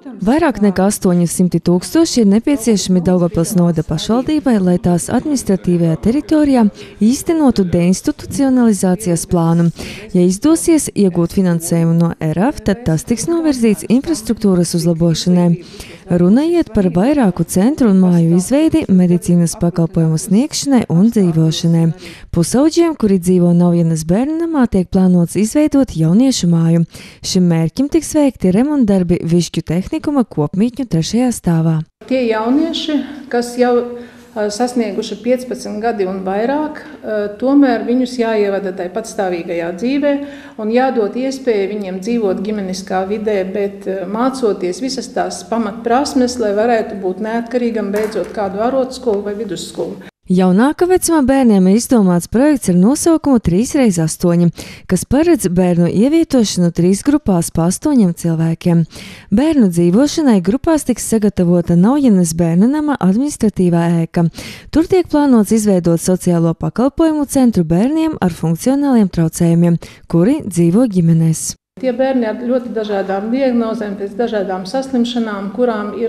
Vairāk nekā 800 000 ir nepieciešami Daugavpils novada pašvaldībai, lai tās administratīvajā teritorijā īstenotu deinstitucionalizācijas plānu. Ja izdosies iegūt finansējumu no ERAF, tad tas tiks novirzīts infrastruktūras uzlabošanai. Runa iet par vairāku centru un māju izveidi, medicīnas pakalpojumu sniegšanai un dzīvošanai. Pusauģiem, kuri dzīvo Naujienas bērnamā, tiek plānots izveidot jauniešu māju. Šim mērķim tiks veikti remontdarbi Višķu tehnikuma kopmītņu 3. stāvā. Tie jaunieši, kas jau sasnieguši 15 gadi un vairāk, tomēr viņus jāievada tai patstāvīgajā dzīvē un jādod iespēja viņiem dzīvot ģimeniskā vidē, bet mācoties visas tās pamatprasmes, lai varētu būt neatkarīgam beidzot kādu arotskolu vai vidusskolu. Jaunāka vecumā bērniem ir izdomāts projekts ar nosaukumu 3x8, kas paredz bērnu ievietošanu 3 grupās pa 8 cilvēkiem. Bērnu dzīvošanai grupās tiks sagatavota Naujienas bērnama administratīvā ēka. Tur tiek plānots izveidot sociālo pakalpojumu centru bērniem ar funkcionāliem traucējumiem, kuri dzīvo ģimenēs. Tie bērni ar ļoti dažādām diagnozēm, pēc dažādām saslimšanām, kurām ir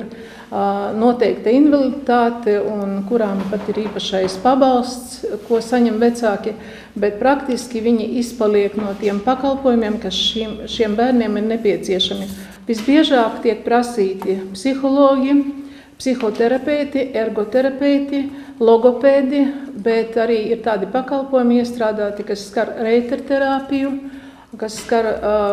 noteikta invaliditāte un kurām pat ir īpašais pabalsts, ko saņem vecāki, bet praktiski viņi izpaliek no tiem pakalpojumiem, kas šiem bērniem ir nepieciešami. Visbiežāk tiek prasīti psihologi, psihoterapeiti, ergoterapeiti, logopēdi, bet arī ir tādi pakalpojumi iestrādāti, kas skar reiterterapiju, kas skar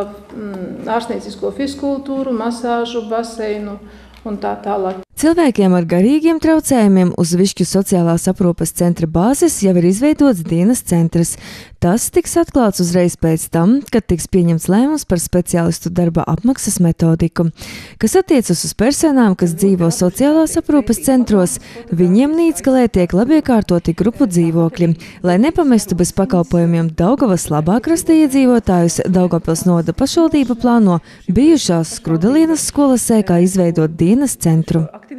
ārstniecisko fiskultūru, masāžu, baseinu un tā tālāk. Cilvēkiem ar garīgiem traucējumiem uz Višķu sociālās aprūpes centra bāzes jau ir izveidots dienas centrs. Tas tiks atklāts uzreiz pēc tam, kad tiks pieņemts lēmums par speciālistu darba apmaksas metodiku. Kas attiecas uz personām, kas dzīvo sociālās aprūpes centros, viņiem Nīcgalē tiek labi iekārtoti grupu dzīvokļi. Lai nepamestu bez pakalpojumiem Daugavas labākrasta iedzīvotājus, Daugavpils novada pašvaldība plāno bijušās Skrudelienas skolas ēkā izveidot dienas centru.